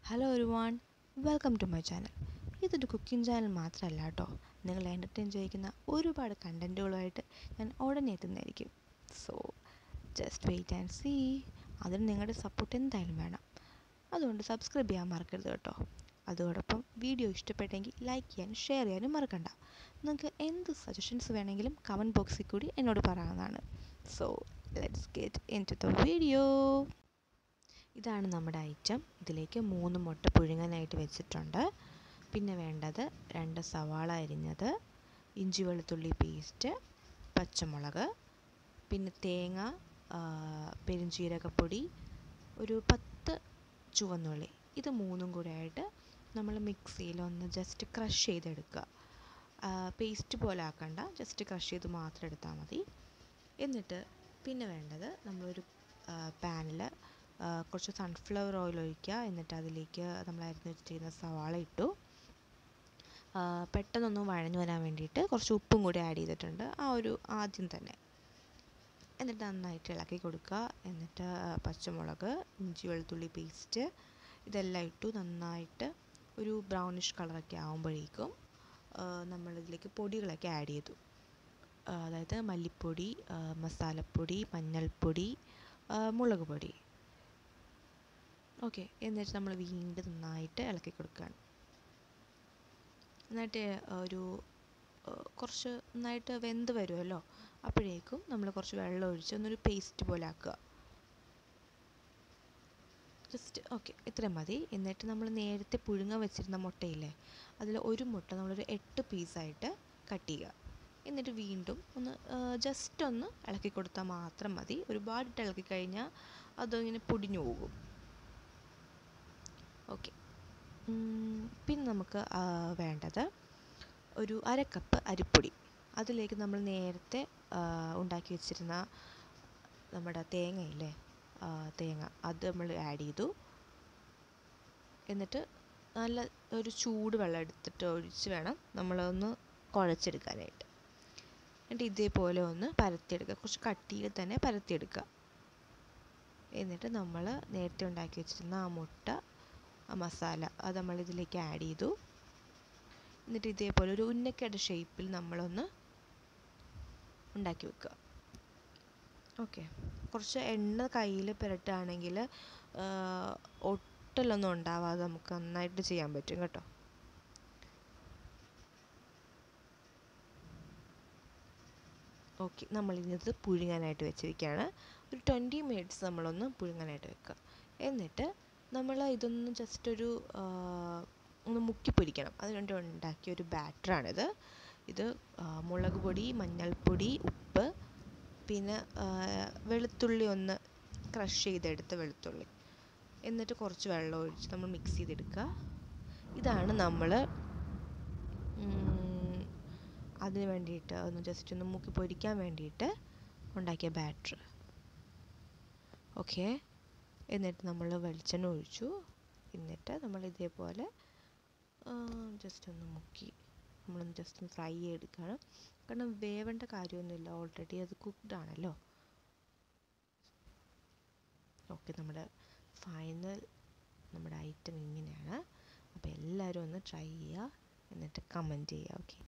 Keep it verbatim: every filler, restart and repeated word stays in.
Hello everyone, welcome to my channel. ഇതൊരു cooking channel മാത്രമല്ല കേട്ടോ, നിങ്ങളെ എൻ്റർടൈൻ ചെയ്യിക്കുന്ന ഒരുപാട് കണ്ടൻറ്റുകളുമായിട്ട് ഞാൻ ഉടനെ എത്തുന്നതായിരിക്കും. So just wait and see. അതിന് നിങ്ങളുടെ സപ്പോർട്ട് എന്തായാലും വേണം. അതുകൊണ്ട് സബ്സ്ക്രൈബ് ചെയ്യാൻ മറക്കരുത് കേട്ടോ. അതോടൊപ്പം വീഡിയോ ഇഷ്ടപ്പെട്ടെങ്കിൽ ലൈക്ക് ചെയ്യാനും ഷെയർ ചെയ്യാനും മറക്കണ്ട. നിങ്ങൾക്ക് എന്ത് സജഷൻസ് വേണമെങ്കിലും കമൻറ്റ് ബോക്സിൽ കൂടി എന്നോട് പറയാവുന്നതാണ്. So let's get into the video. ഇതാണ് നമ്മുടെ ഐറ്റം. ഇതിലേക്ക് മൂന്ന് മുട്ട പുഴുങ്ങാനായിട്ട് വെച്ചിട്ടുണ്ട്. പിന്നെ വേണ്ടത് രണ്ട് സവാള അരിഞ്ഞത്, ഇഞ്ചി വെളുത്തുള്ളി പേസ്റ്റ്, പച്ചമുളക്, പിന്നെ തേങ്ങ, പെരുംജീരകപ്പൊടി, ഒരു പത്ത് ചുവന്നുള്ളി. ഇത് മൂന്നും കൂടെ ആയിട്ട് നമ്മൾ മിക്സിയിൽ ഒന്ന് ജസ്റ്റ് ക്രഷ് ചെയ്തെടുക്കുക. പേസ്റ്റ് പോലെ ആക്കണ്ട, ജസ്റ്റ് ക്രഷ് ചെയ്ത് മാത്രം എടുത്താൽ മതി. എന്നിട്ട് പിന്നെ വേണ്ടത് നമ്മളൊരു പാനിൽ കുറച്ച് സൺഫ്ലവർ ഓയിൽ ഒഴിക്കുക. എന്നിട്ട് അതിലേക്ക് നമ്മൾ അരിഞ്ഞ് വെച്ചിരിക്കുന്ന സവാള ഇട്ടു. പെട്ടെന്നൊന്ന് വഴഞ്ഞു വരാൻ വേണ്ടിയിട്ട് കുറച്ച് ഉപ്പും കൂടി ആഡ് ചെയ്തിട്ടുണ്ട് ആ ഒരു ആദ്യം തന്നെ. എന്നിട്ട് നന്നായിട്ട് ഇളക്കി കൊടുക്കുക. എന്നിട്ട് പച്ചമുളക്, ഇഞ്ചി വെളുത്തുള്ളി പേസ്റ്റ് ഇതെല്ലാം ഇട്ടു. നന്നായിട്ട് ഒരു ബ്രൗണിഷ് കളറൊക്കെ ആകുമ്പോഴേക്കും നമ്മളിതിലേക്ക് പൊടികളൊക്കെ ആഡ് ചെയ്തു. അതായത് മല്ലിപ്പൊടി, മസാലപ്പൊടി, മഞ്ഞൾപ്പൊടി, മുളക് പൊടി. ഓക്കെ, എന്നിട്ട് നമ്മൾ വീണ്ടും നന്നായിട്ട് ഇളക്കി കൊടുക്കുകയാണ്. എന്നിട്ട് ഒരു കുറച്ച് നന്നായിട്ട് വെന്ത് വരുമല്ലോ, അപ്പോഴേക്കും നമ്മൾ കുറച്ച് വെള്ളം ഒഴിച്ച് ഒന്നൊരു പേസ്റ്റ് പോലെ ആക്കുക. ജസ്റ്റ് ഓക്കെ, ഇത്രയും മതി. എന്നിട്ട് നമ്മൾ നേരത്തെ പുഴുങ്ങാൻ വെച്ചിരുന്ന മുട്ടയില്ലേ, അതിൽ ഒരു മുട്ട നമ്മളൊരു എട്ട് പീസായിട്ട് കട്ട് ചെയ്യുക. എന്നിട്ട് വീണ്ടും ഒന്ന് ജസ്റ്റ് ഒന്ന് ഇളക്കി കൊടുത്താൽ മാത്രം മതി. ഒരുപാടിട്ട് ഇളക്കി കഴിഞ്ഞാൽ അതിങ്ങനെ പൊടിഞ്ഞു പോകും. ഓക്കെ, പിന്നെ നമുക്ക് വേണ്ടത് ഒരു അര കപ്പ് അരിപ്പൊടി. അതിലേക്ക് നമ്മൾ നേരത്തെ ഉണ്ടാക്കി വെച്ചിരുന്ന നമ്മുടെ തേങ്ങയില്ലേ, തേങ്ങ അത് നമ്മൾ ആഡ് ചെയ്തു. എന്നിട്ട് നല്ല ഒരു ചൂട് വെള്ളം എടുത്തിട്ട് ഒഴിച്ച് വേണം നമ്മളൊന്ന് കുഴച്ചെടുക്കാനായിട്ട്. എന്നിട്ട് ഇതേപോലെ ഒന്ന് പരത്തിയെടുക്കുക, കുറച്ച് കട്ടിയിൽ തന്നെ പരത്തിയെടുക്കുക. എന്നിട്ട് നമ്മൾ നേരത്തെ ഉണ്ടാക്കി വെച്ചിരുന്ന ആ മുട്ട, ആ മസാല അത് നമ്മളിതിലേക്ക് ആഡ് ചെയ്തു. എന്നിട്ട് ഇതേപോലെ ഒരു ഉന്നക്കയുടെ ഷേപ്പിൽ നമ്മളൊന്ന് ഉണ്ടാക്കി വെക്കുക. ഓക്കെ, കുറച്ച് എണ്ണ കയ്യിൽ പുരട്ടുകയാണെങ്കിൽ ഒട്ടലൊന്നും ഉണ്ടാവാതെ നമുക്ക് നന്നായിട്ട് ചെയ്യാൻ പറ്റും കേട്ടോ. ഓക്കെ, നമ്മളിത് പുഴുങ്ങാനായിട്ട് വെച്ചിരിക്കുകയാണ്. ഒരു ട്വൻറ്റി മിനിറ്റ്സ് നമ്മളൊന്ന് പുഴുങ്ങാനായിട്ട് വെക്കുക. എന്നിട്ട് നമ്മൾ ഇതൊന്ന് ജസ്റ്റ് ഒരു ഒന്ന് മുക്കി പൊരിക്കണം. അതിനുവേണ്ടി ഉണ്ടാക്കിയ ഒരു ബാറ്ററാണിത്. ഇത് മുളക് പൊടി, മഞ്ഞൾപ്പൊടി, ഉപ്പ്, പിന്നെ വെളുത്തുള്ളി ഒന്ന് ക്രഷ് ചെയ്തെടുത്ത വെളുത്തുള്ളി, എന്നിട്ട് കുറച്ച് വെള്ളം ഒഴിച്ച് നമ്മൾ മിക്സ് ചെയ്തെടുക്കുക. ഇതാണ് നമ്മൾ അതിന് വേണ്ടിയിട്ട് ഒന്ന് ജസ്റ്റ് ഒന്ന് മുക്കി പൊരിക്കാൻ വേണ്ടിയിട്ട് ഉണ്ടാക്കിയ ബാറ്റർ. ഓക്കെ, എന്നിട്ട് നമ്മൾ വെളിച്ചെണ്ണ ഒഴിച്ചു. എന്നിട്ട് നമ്മൾ ഇതേപോലെ ജസ്റ്റ് ഒന്ന് മുക്കി നമ്മളൊന്ന് ജസ്റ്റ് ഒന്ന് ഫ്രൈ ചെയ്തെടുക്കണം. കാരണം വേവേണ്ട കാര്യമൊന്നുമില്ല, ഓൾറെഡി അത് കുക്ക്ഡ് ആണല്ലോ. ഓക്കെ, നമ്മുടെ ഫൈനൽ നമ്മുടെ ഐറ്റം ഇങ്ങനെയാണ്. അപ്പോൾ എല്ലാവരും ഒന്ന് ട്രൈ ചെയ്യുക, എന്നിട്ട് കമൻറ്റ് ചെയ്യുക. ഓക്കെ.